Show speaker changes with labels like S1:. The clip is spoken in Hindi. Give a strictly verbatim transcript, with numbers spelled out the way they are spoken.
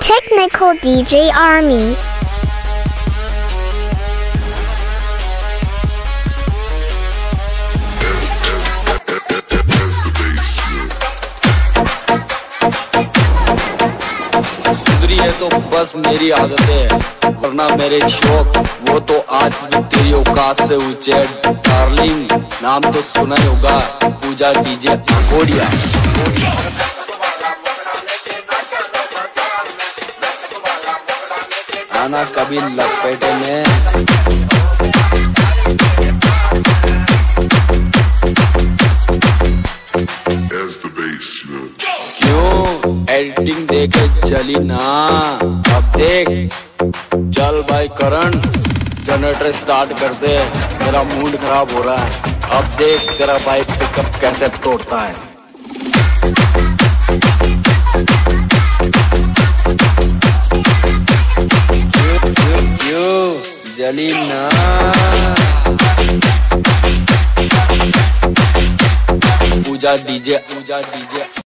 S1: Technical D J Army.
S2: सुधरी है तो बस मेरी आदत है, वरना मेरे शौक वो तो आज भी तेरी औकात से ऊंचे है। डार्लिंग नाम तो सुना ही होगा, पूजा डीजे घोड़िया। आना कभी लपेटे में। क्यों एडिटिंग देखे चली ना? अब देख, चल भाई करण जनरेटर स्टार्ट कर दे, मेरा मूड खराब हो रहा है। अब देख तेरा भाई पिकअप कैसे तोड़ता है। जली ना पूजा डीजे पूजा डीजे